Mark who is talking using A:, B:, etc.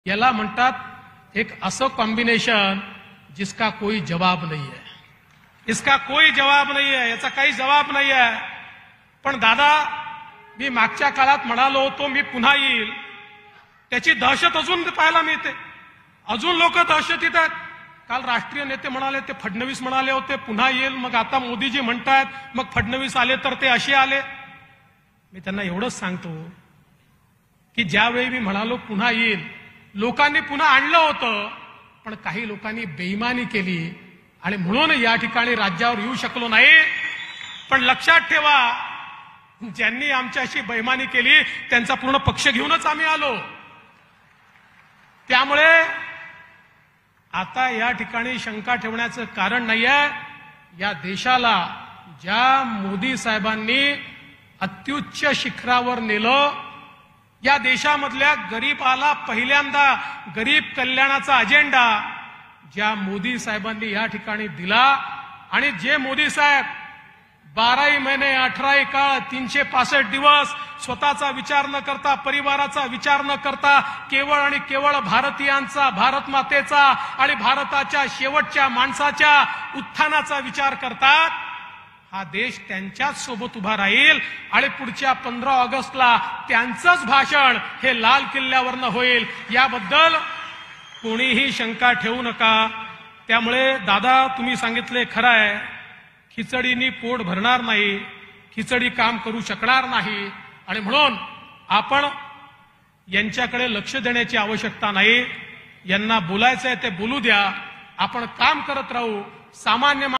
A: याला म्हणतात एक असं कॉम्बिनेशन जिसका कोई जवाब नहीं है। इसका कोई जवाब नहीं है, याचा काही जवाब नाही आहे। पण दादा, मी मागच्या काळात म्हणालो होतो मी पुन्हा येईल, त्याची दहशत अजून पाहायला मिळते। अजून लोक दहशतीत आहेत। काल राष्ट्रीय नेते म्हणाले, ते फडणवीस म्हणाले होते पुन्हा येईल, मग आता मोदीजी म्हणतात, मग फडणवीस आले तर ते असे आले। मी त्यांना एवढंच सांगतो की ज्यावेळी मी म्हणालो पुन्हा येईल, लोकांनी पुन्हा आणलं होतं, पण काही लोकांनी बेईमानी केली आणि म्हणून या ठिकाणी राज्यावर येऊ शकलो नाही। पण लक्षात ठेवा, ज्यांनी आमच्याशी बेईमानी केली त्यांचा पूर्ण पक्ष घेऊनच आम्ही आलो। त्यामुळे आता या ठिकाणी शंका ठेवण्याचं कारण नाहीये। या देशाला ज्या मोदी साहेबांनी अत्युच्च शिखरावर नेलं, या देशामधल्या गरीबाला पहिल्यांदा गरीब कल्याणाचा अजेंडा ज्या मोदी साहेबांनी या ठिकाणी दिला, आणि जे मोदी साहेब 12 महिने 18 काळ 365 दिवस स्वतःचा विचार न करता, परिवाराचा विचार न करता, केवळ आणि केवळ भारतीयांचा, भारत मातेचा आणि भारताच्या शेवटच्या माणसाच्या उत्थानाचा विचार करतात, हा देश त्यांच्याच सोबत उभा राहील आणि पुढच्या 15 ऑगस्टला त्यांचंच भाषण हे लाल किल्ल्यावरनं होईल, याबद्दल कोणीही शंका ठेवू नका। त्यामुळे दादा, तुम्ही सांगितले खरं आहे, खिचडीनी पोट भरणार नाही, खिचडी काम करू शकणार नाही, आणि म्हणून आपण यांच्याकडे लक्ष देण्याची आवश्यकता नाही। यांना बोलायचंय ते बोलू द्या, आपण काम करत राहू। सामान्य